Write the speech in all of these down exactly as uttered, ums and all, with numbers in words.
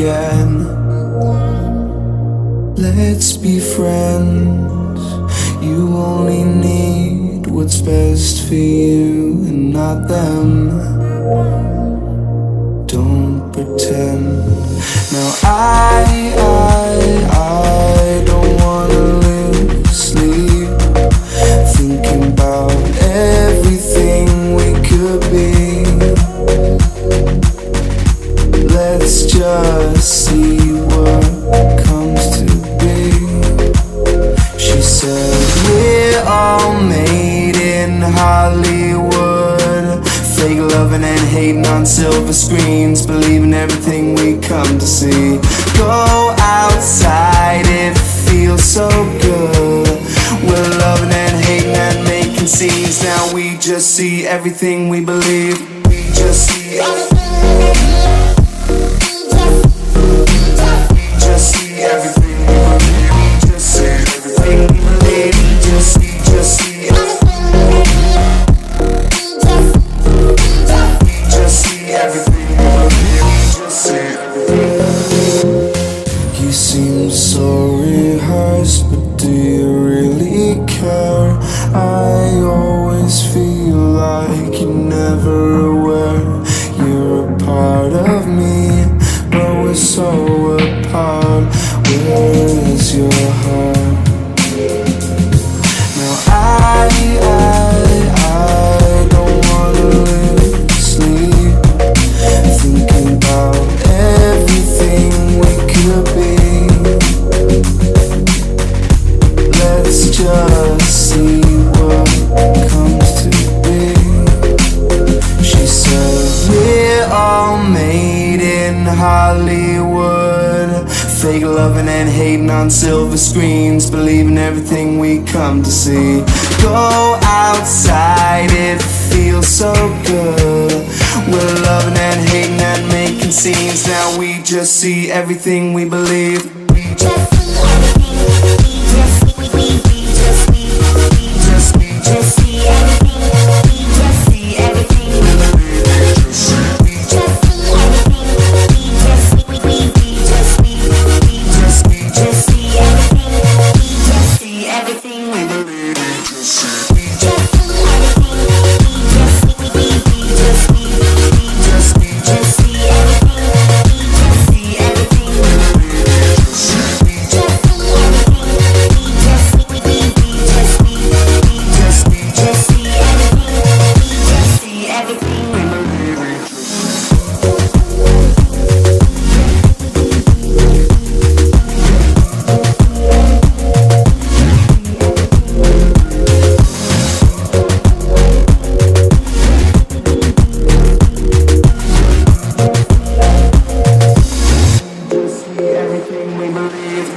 again. Let's be friends. You only need what's best for you and not them. Don't pretend. Now I, I, I don't wanna lose sleep, thinking about everything we could be. Let's just see what comes to be. She said, we're all made in Hollywood, fake loving and hating on silver screens, believing everything we come to see. Go outside, it feels so good. We're loving and hating and making scenes. Now we just see everything we believe. We just see everything. Just see everything we believe. We just see everything we believe. We just see, just see everything. We just see everything we believe. We just see everything. You seem so rehearsed, but do you really care? I always feel like you're never aware. You're a part of me, but we're so apart. Where is your heart? Now I, I, I don't wanna lose sleep, thinking about everything we could be. Let's just see what comes to be. She said, we're all made in Hollywood, fake loving and hating on silver screens, believing everything we come to see. Go outside, it feels so good. We're loving and hating and making scenes. Now we just see everything we believe. We just see everything. We just see, we, we, we just see, we just, we just see everything. We just see everything we believe. We just see everything. We just see, we, we, we just see, we just, we just see everything. We just see everything we believe. We just see, we just see everything. We just see, we, we, we just see, we just, we just see everything. We just see everything we believe. We just see everything. We just see, we, we, we just see, we just, we just see everything. We just see everything we believe. Just see everything we believe.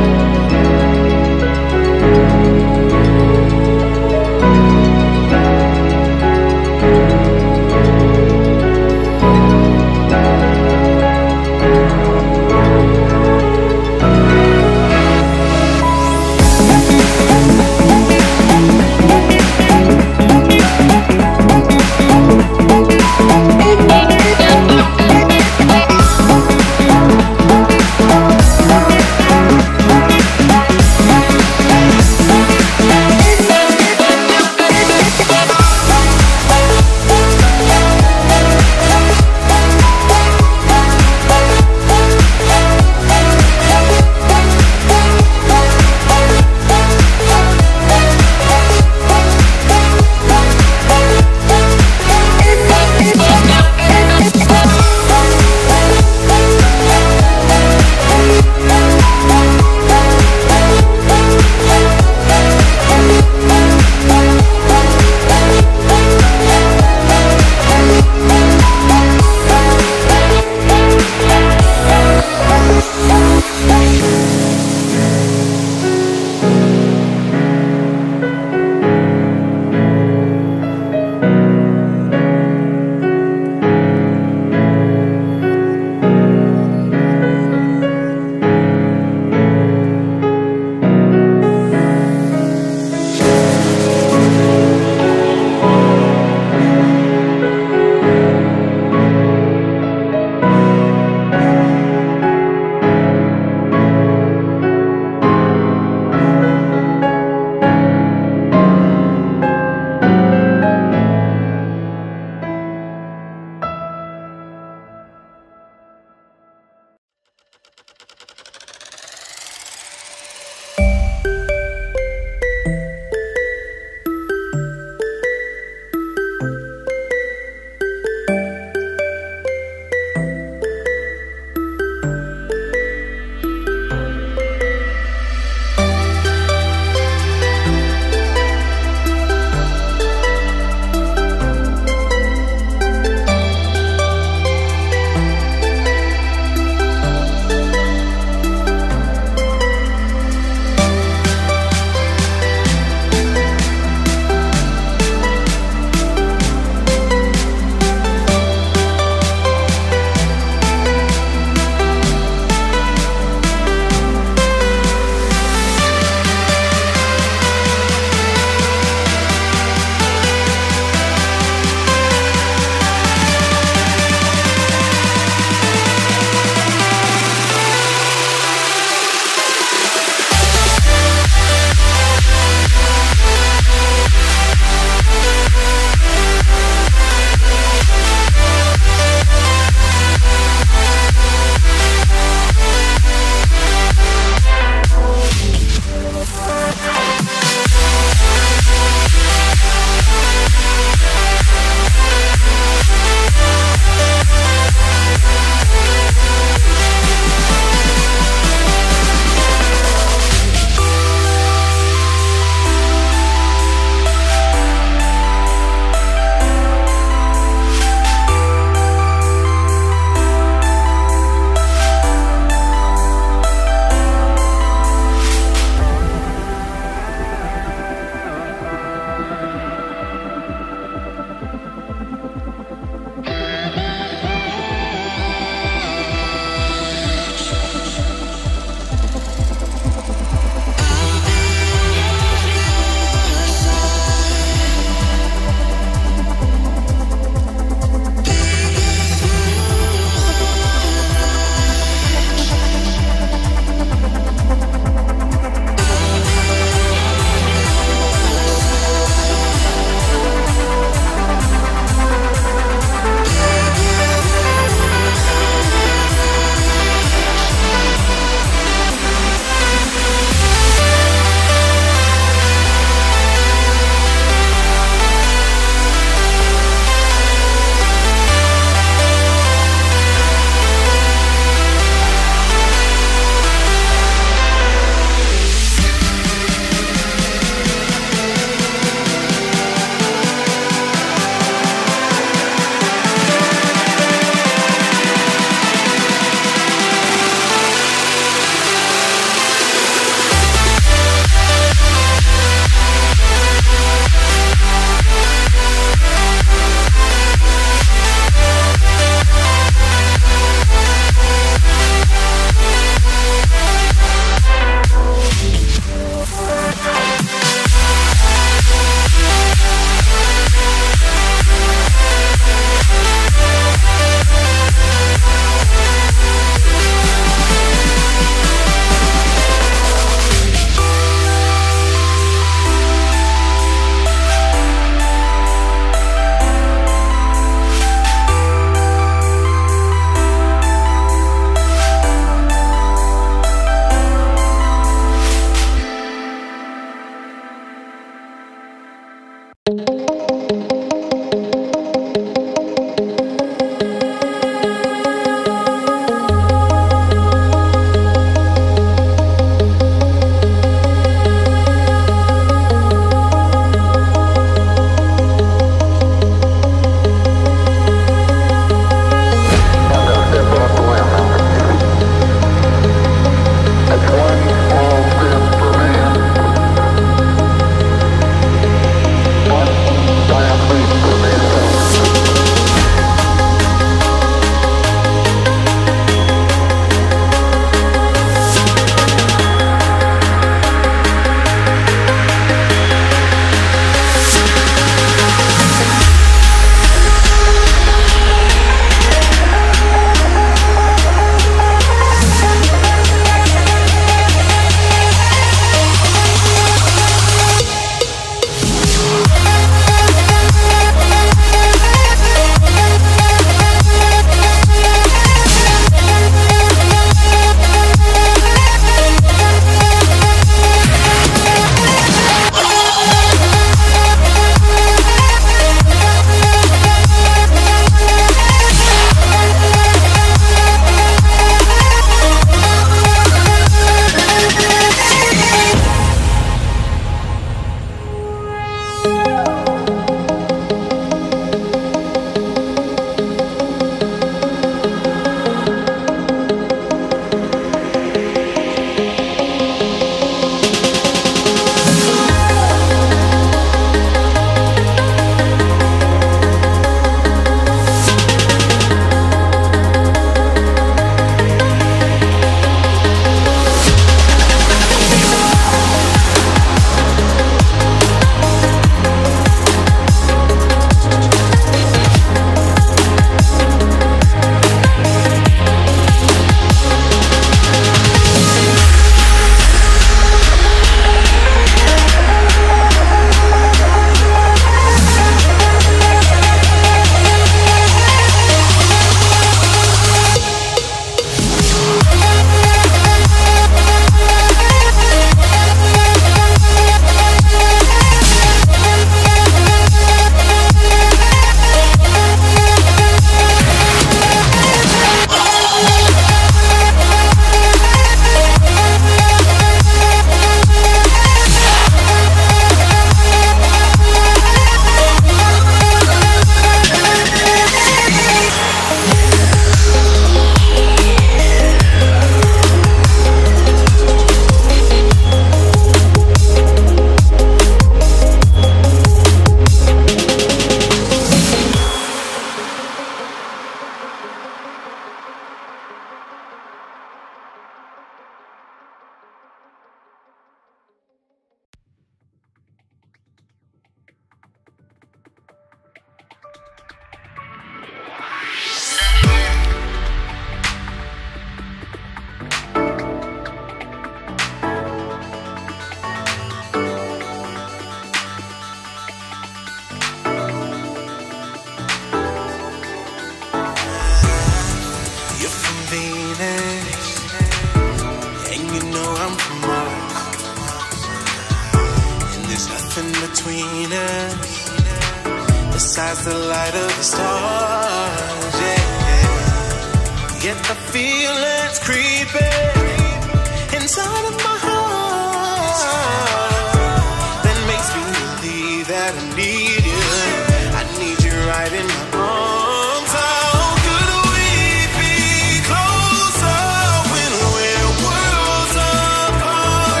besides the light of the stars, yeah. Yet the feeling's creeping inside of my heart that makes me believe that I need you. I need you right in my arms. How could we be closer when we're worlds apart?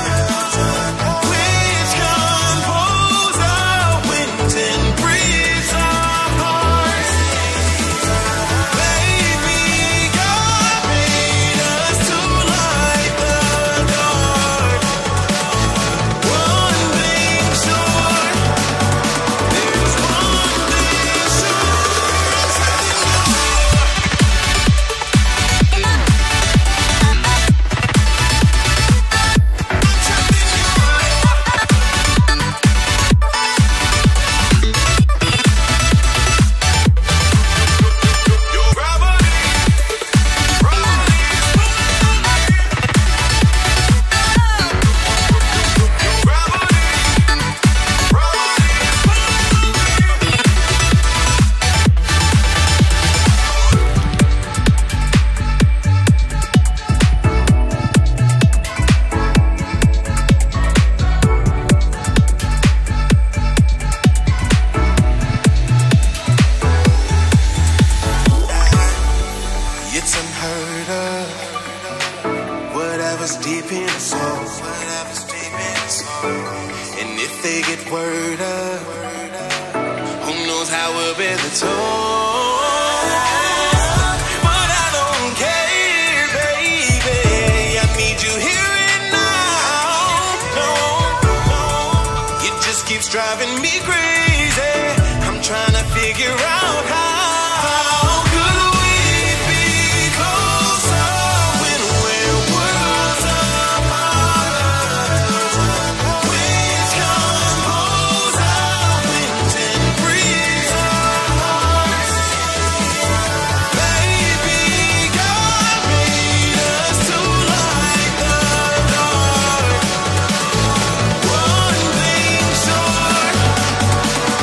Which compose our winds and breeze apart? Baby, God made us to light the dark. One thing sure, there's one thing sure. Your gravity, gravity, your gravity, it's unheard of. Whatever's deep in us all, whatever's deep in us all. And if they get word up, who knows how we'll bear the toll? But I don't care, baby. I need you here and now. No, no. It just keeps driving me crazy. I'm trying to figure out how. Could we be closer when we're worlds apart? Which compose our winds and breeze apart? Baby, God made us to light the dark. One thing sure,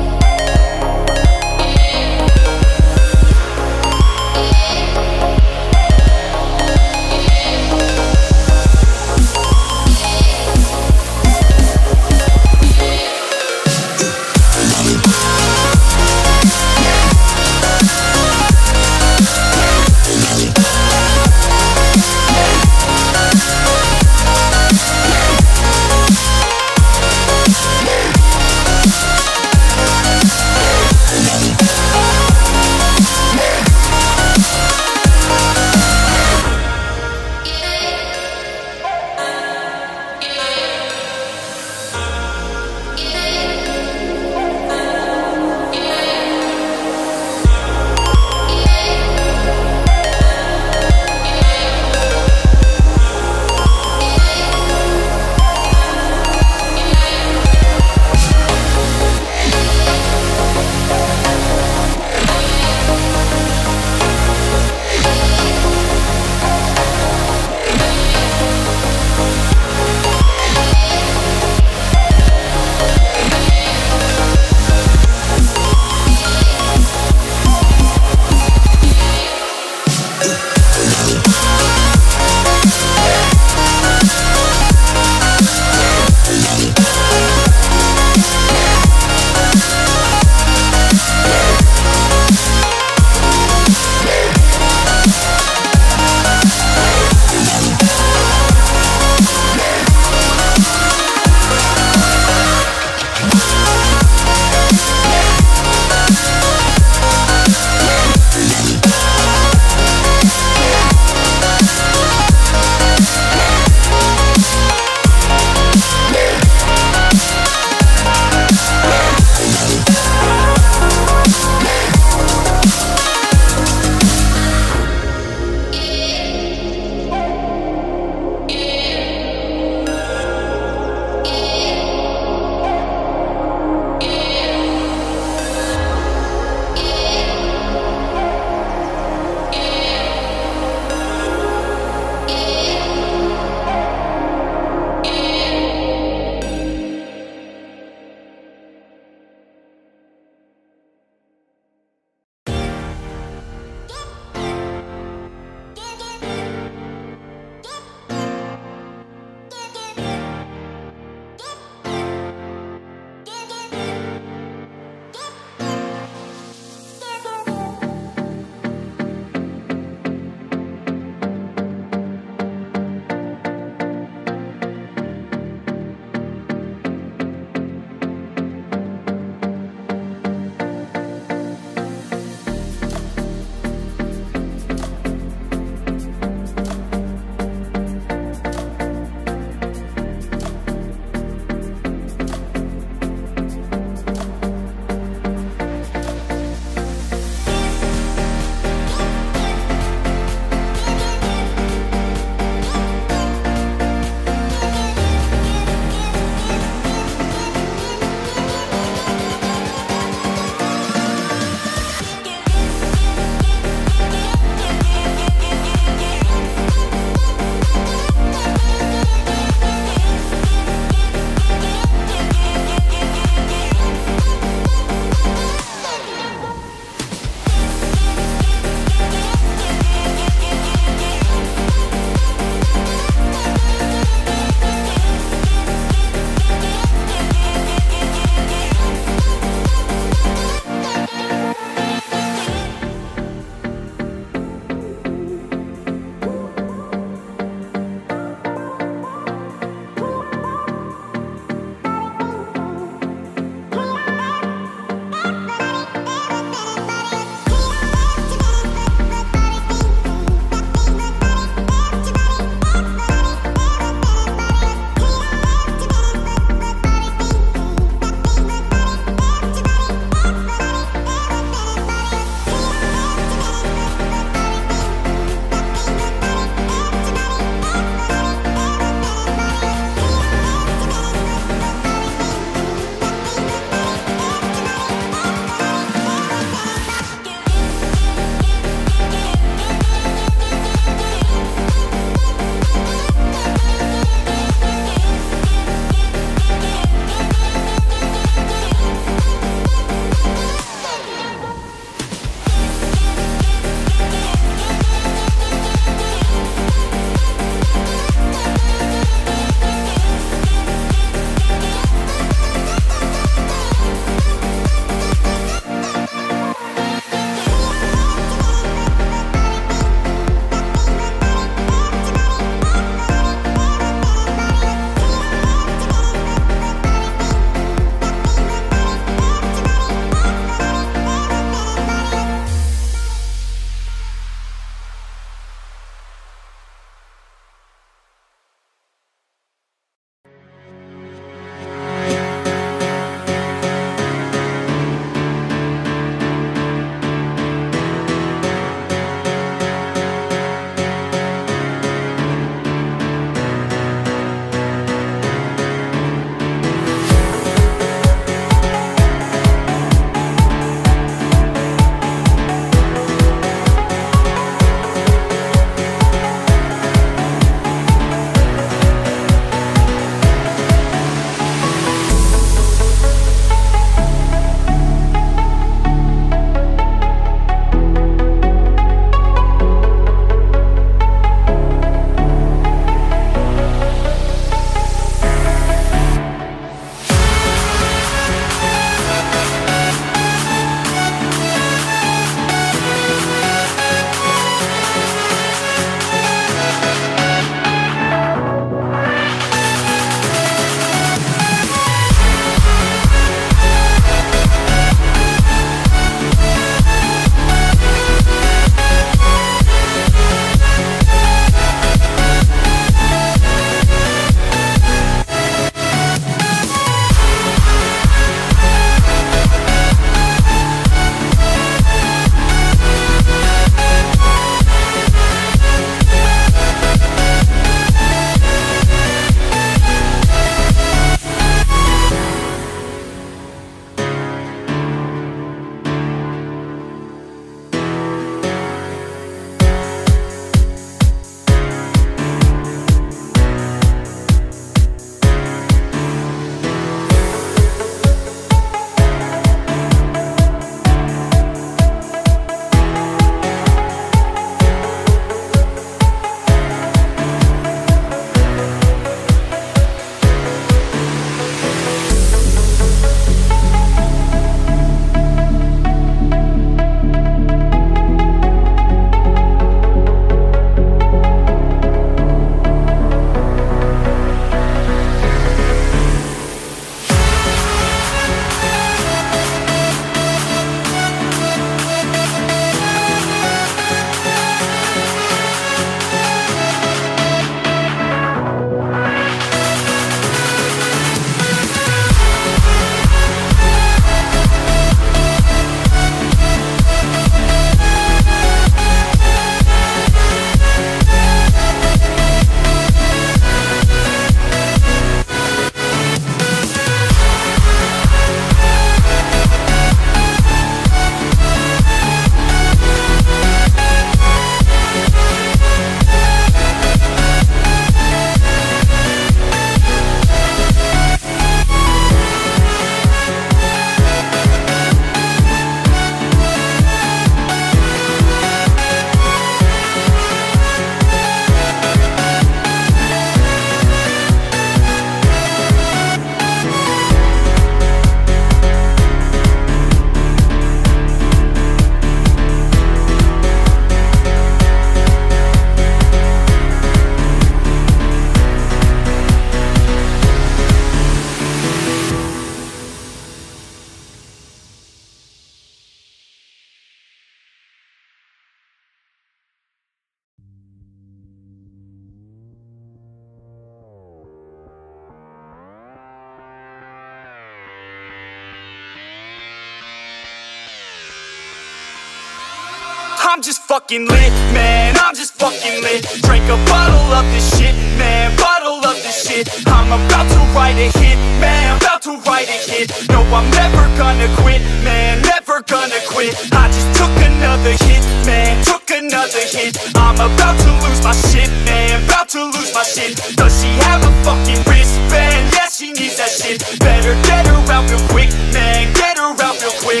I'm just fucking lit, man, I'm just fucking lit. Drink a bottle of this shit, man, bottle of this shit. I'm about to write a hit, man, about to write a hit. No, I'm never gonna quit, man, never gonna quit. I just took another hit, man, took another hit. I'm about to lose my shit, man, about to lose my shit. Does she have a fucking wristband? Yeah, she needs that shit. Better get her out real quick, man, get her out real quick.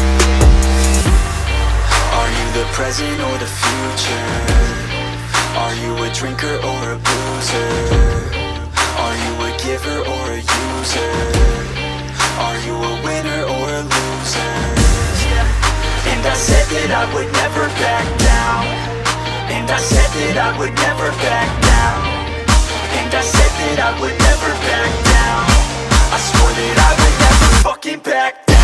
Are you the present or the future? Are you a drinker or a boozer? Are you a giver or a user? Are you a winner or a loser? And I said that I would never back down. And I said that I would never back down. And I said that I would never back down. I swore that I would never fucking back down.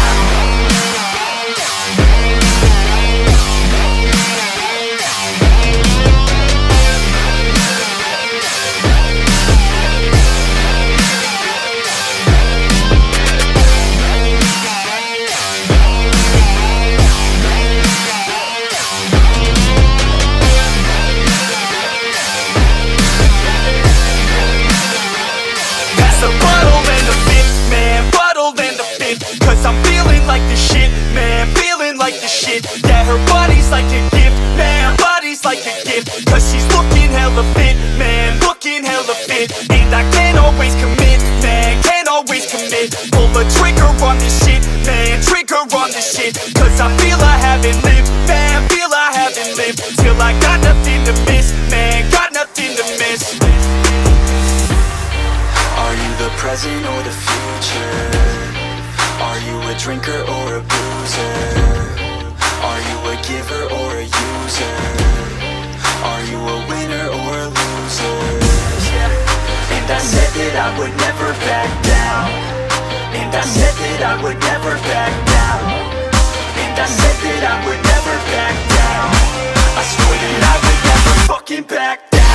Yeah, her body's like a gift, man, body's like a gift. Cause she's looking hella fit, man, looking hella fit. And I can't always commit, man, can't always commit. Pull the trigger on this shit, man, trigger on this shit. Cause I feel I haven't lived, man, feel I haven't lived. Till I got nothing to miss, man, got nothing to miss. Are you the present or the future? Are you a drinker or a boozer? Are you a giver or a user? Are you a winner or a loser? And I said that I would never back down. And I said that I would never back down. And I said that I would never back down. I swore that I would never fucking back down.